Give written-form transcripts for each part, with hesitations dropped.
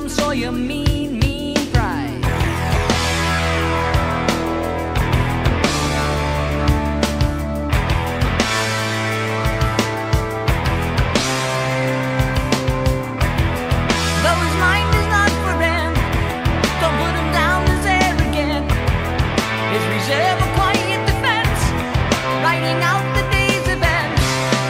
saw your mean, mean pride. Though his mind is not for rent, don't put him down as arrogant. His reserve a quiet defense, writing out the day's events.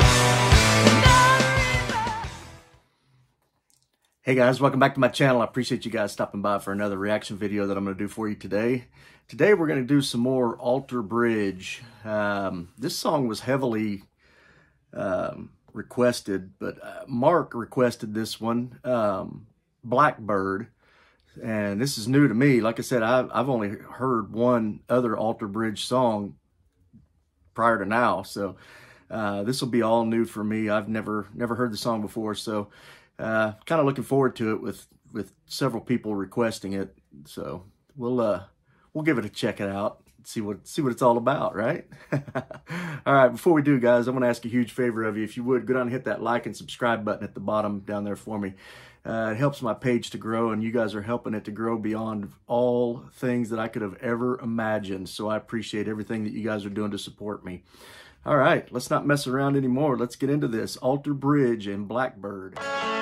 Hey guys, welcome back to my channel. I appreciate you guys stopping by for another reaction video that I'm going to do for you today. Today we're going to do some more Alter Bridge. This song was heavily requested, but Mark requested this one, Blackbird. And this is new to me. Like I said, I've only heard one other Alter Bridge song prior to now. So this will be all new for me. I've never heard the song before. So kind of looking forward to it with several people requesting it. So we'll give it a check it out, see what it's all about, right? All right, before we do, guys, I'm going to ask a huge favor of you. If you would, go down and hit that like and subscribe button at the bottom down there for me. It helps my page to grow, and you guys are helping it to grow beyond all things that I could have ever imagined. So I appreciate everything that you guys are doing to support me. All right, let's not mess around anymore. Let's get into this. Alter Bridge and Blackbird.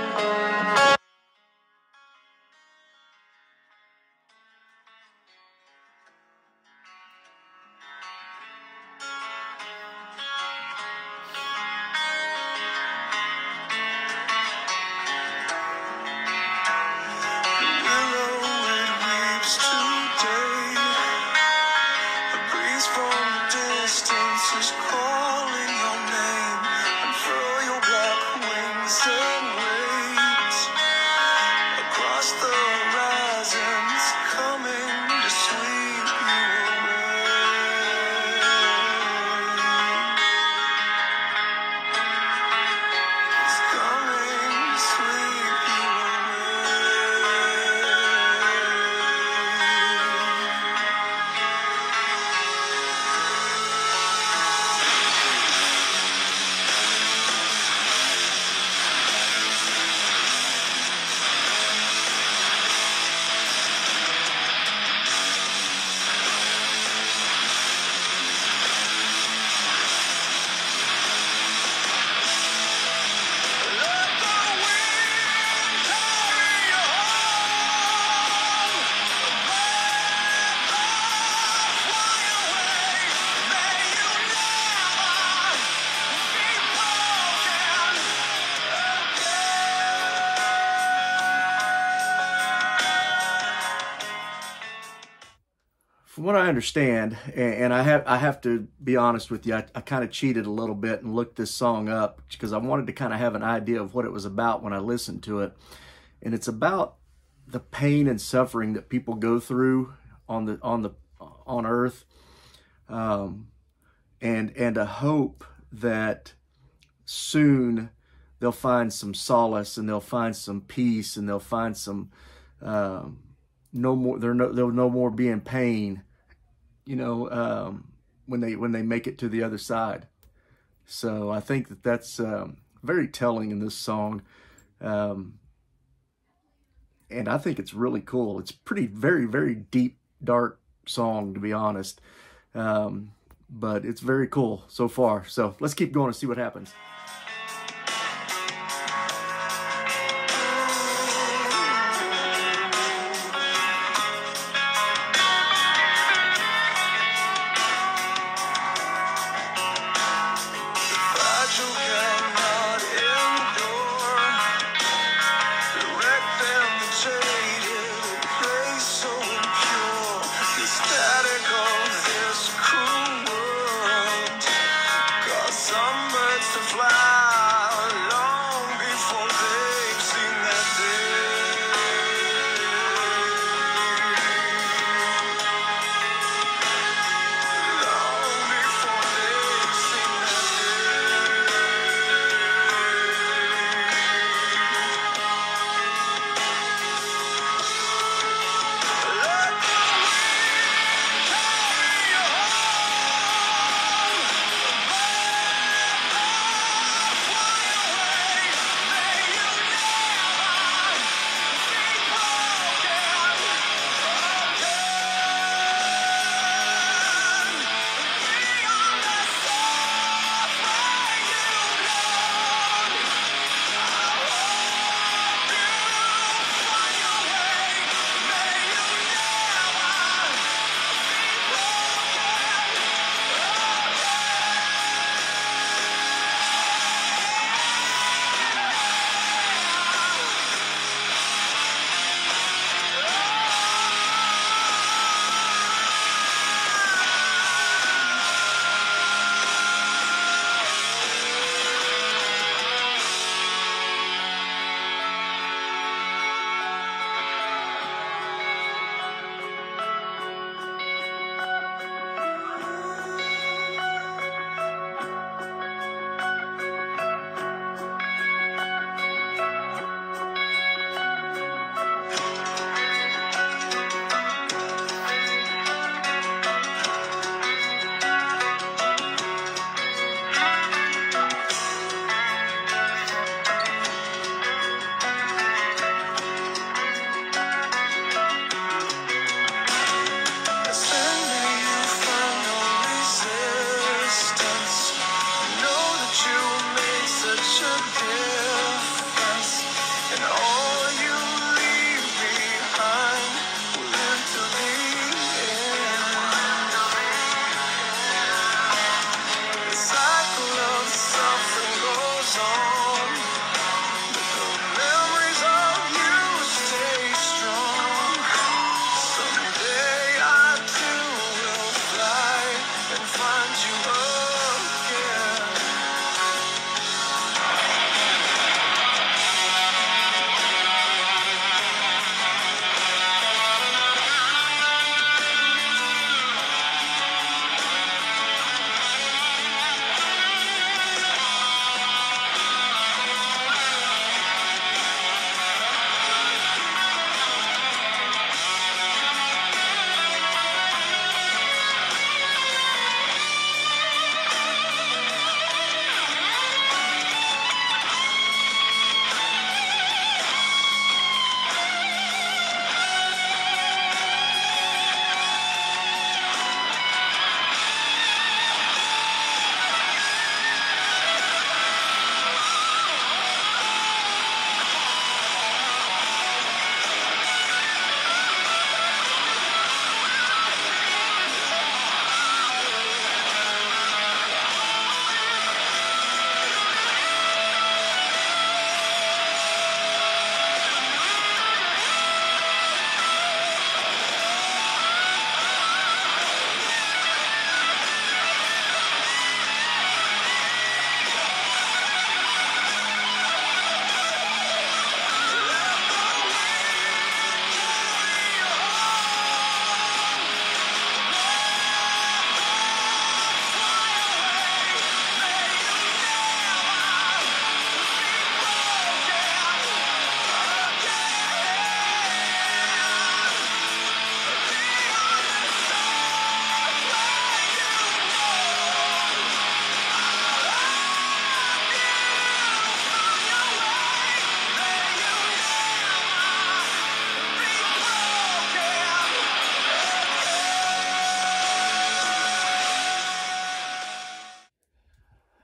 From what I understand, and I have to be honest with you, I kind of cheated a little bit and looked this song up because I wanted to kind of have an idea of what it was about when I listened to it. And it's about the pain and suffering that people go through on earth, and a hope that soon they'll find some solace and they'll find some peace and they'll find some there'll no more be in pain, you know, when they make it to the other side. So I think that's very telling in this song, and I think it's really cool. It's very, very deep, dark song, to be honest, but it's very cool so far. So let's keep going and see what happens. To fly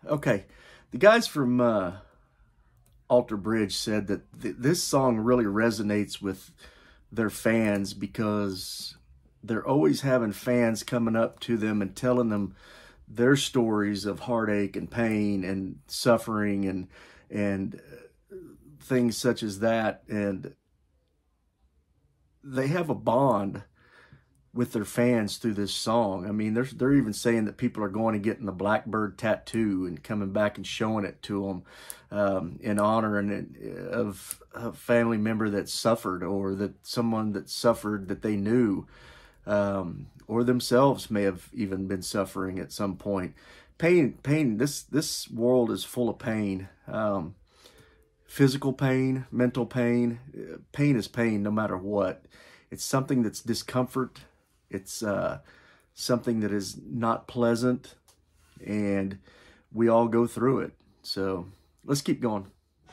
Okay, the guys from Alter Bridge said that this song really resonates with their fans because they're always having fans coming up to them and telling them their stories of heartache and pain and suffering and things such as that, and they have a bond with their fans through this song. I mean, they're even saying that people are going and getting the Blackbird tattoo and coming back and showing it to them in honor of a family member that suffered, or that someone that suffered that they knew, or themselves may have even been suffering at some point. Pain. This world is full of pain. Physical pain, mental pain. Pain is pain, no matter what. It's something that's discomfort. It's something that is not pleasant, and we all go through it. So let's keep going.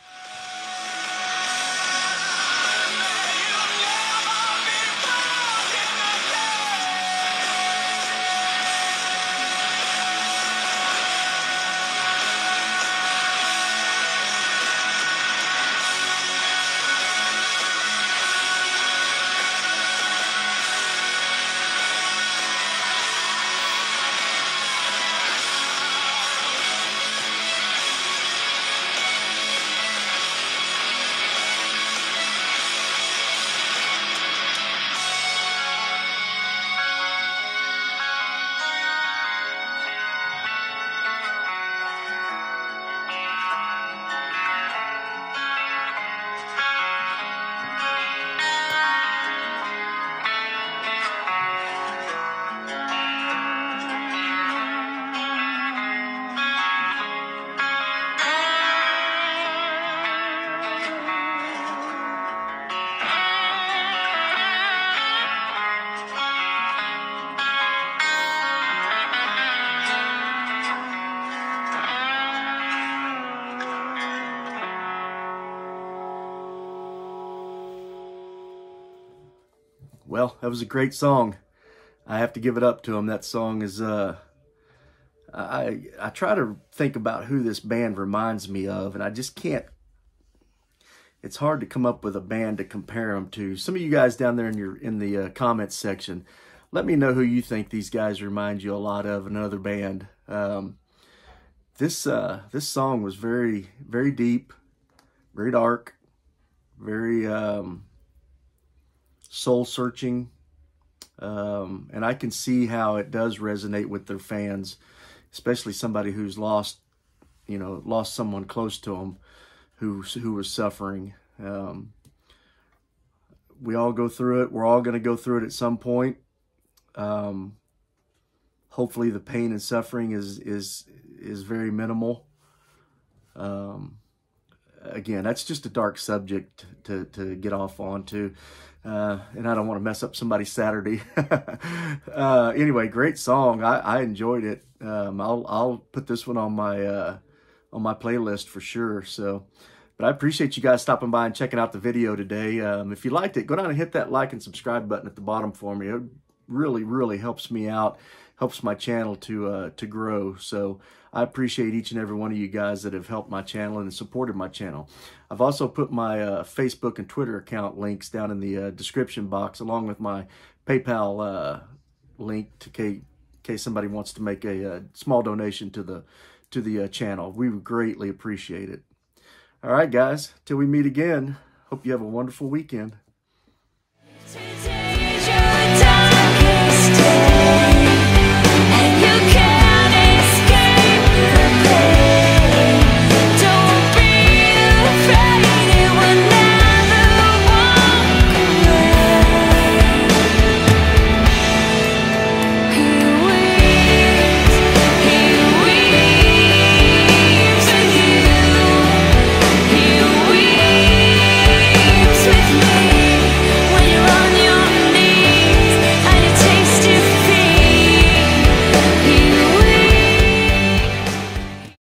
Well, that was a great song. I have to give it up to him. That song is, I try to think about who this band reminds me of, and I just can't. It's hard to come up with a band to compare them to. Some of you guys down there in the comments section, let me know who you think these guys remind you a lot of, another band. This song was very, very deep, very dark, very soul-searching, and I can see how it does resonate with their fans, especially somebody who's lost someone close to them who was suffering. We all go through it. We're all going to go through it at some point. Hopefully the pain and suffering is very minimal. Again, that's just a dark subject to get off onto. And I don't want to mess up somebody's Saturday. Anyway, great song. I enjoyed it. I'll put this one on my playlist for sure. So, but I appreciate you guys stopping by and checking out the video today. If you liked it, go down and hit that like and subscribe button at the bottom for me. It really, really helps me out, helps my channel to grow. So I appreciate each and every one of you guys that have helped my channel and supported my channel. I've also put my Facebook and Twitter account links down in the description box, along with my PayPal link in case somebody wants to make a small donation to the channel. We would greatly appreciate it. All right, guys, till we meet again, hope you have a wonderful weekend.